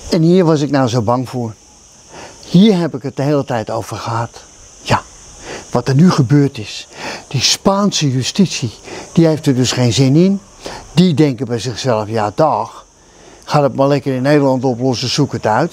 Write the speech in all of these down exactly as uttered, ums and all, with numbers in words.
En hier was ik nou zo bang voor. Hier heb ik het de hele tijd over gehad. Ja, wat er nu gebeurd is. Die Spaanse justitie, die heeft er dus geen zin in. Die denken bij zichzelf, ja dag, ga het maar lekker in Nederland oplossen, zoek het uit.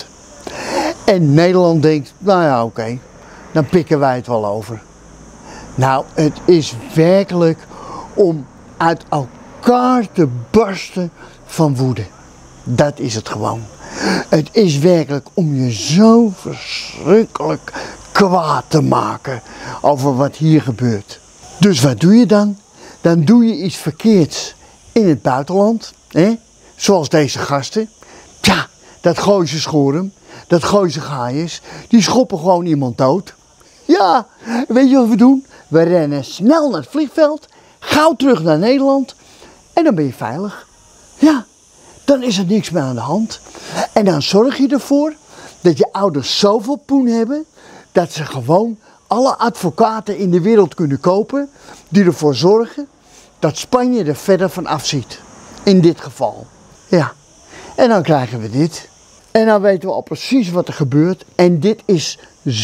En Nederland denkt, nou ja oké, okay, dan pikken wij het wel over. Nou, het is werkelijk om uit elkaar te barsten van woede. Dat is het gewoon. Het is werkelijk om je zo verschrikkelijk kwaad te maken over wat hier gebeurt. Dus wat doe je dan? Dan doe je iets verkeerds in het buitenland, hè? Zoals deze gasten. Ja, dat Gooise Schorum, dat Gooise Gaaiers, die schoppen gewoon iemand dood. Ja, weet je wat we doen? We rennen snel naar het vliegveld, gauw terug naar Nederland en dan ben je veilig. Ja, dan is er niks meer aan de hand. En dan zorg je ervoor dat je ouders zoveel poen hebben dat ze gewoon alle advocaten in de wereld kunnen kopen die ervoor zorgen dat Spanje er verder van afziet. In dit geval. Ja, en dan krijgen we dit. En dan weten we al precies wat er gebeurt. En dit is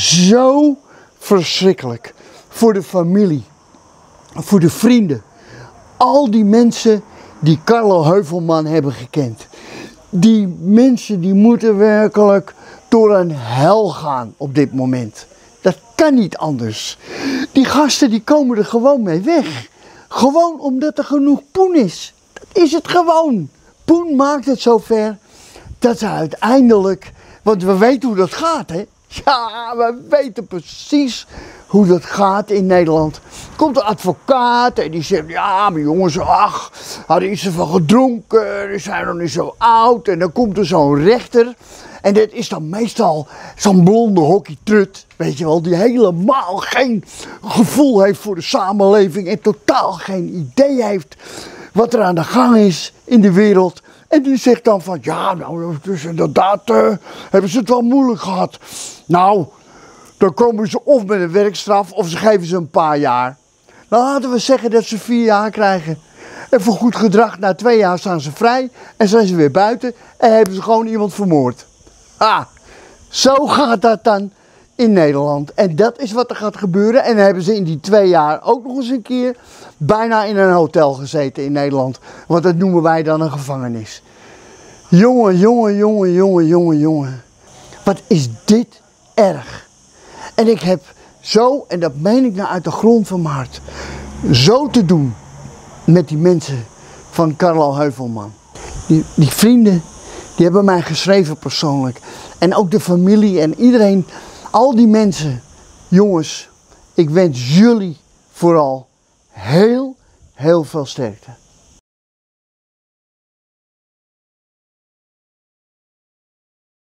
zo verschrikkelijk voor de familie, voor de vrienden. Al die mensen die Carlo Heuvelman hebben gekend. Die mensen die moeten werkelijk door een hel gaan op dit moment. Dat kan niet anders. Die gasten die komen er gewoon mee weg. Gewoon omdat er genoeg poen is. Dat is het gewoon. Poen maakt het zover dat ze uiteindelijk, want we weten hoe dat gaat, hè. Ja, we weten precies hoe dat gaat in Nederland. Komt een advocaat en die zegt, ja, maar jongens, ach, hadden iets ervan gedronken, die zijn nog niet zo oud. En dan komt er zo'n rechter en dat is dan meestal zo'n blonde hockeytrut, weet je wel, die helemaal geen gevoel heeft voor de samenleving en totaal geen idee heeft wat er aan de gang is in de wereld. En die zegt dan van, ja, nou, dus inderdaad uh, hebben ze het wel moeilijk gehad. Nou, dan komen ze of met een werkstraf of ze geven ze een paar jaar. Dan laten we zeggen dat ze vier jaar krijgen. En voor goed gedrag, na twee jaar staan ze vrij en zijn ze weer buiten en hebben ze gewoon iemand vermoord. Ah, zo gaat dat dan in Nederland. En dat is wat er gaat gebeuren. En dan hebben ze in die twee jaar ook nog eens een keer bijna in een hotel gezeten in Nederland. Want dat noemen wij dan een gevangenis. Jongen, jongen, jongen, jongen, jongen, jongen. Wat is dit erg. En ik heb zo, en dat meen ik nou uit de grond van mijn hart, zo te doen met die mensen van Carlo Heuvelman. Die, die vrienden, die hebben mij geschreven persoonlijk. En ook de familie en iedereen, al die mensen. Jongens, ik wens jullie vooral heel, heel veel sterkte.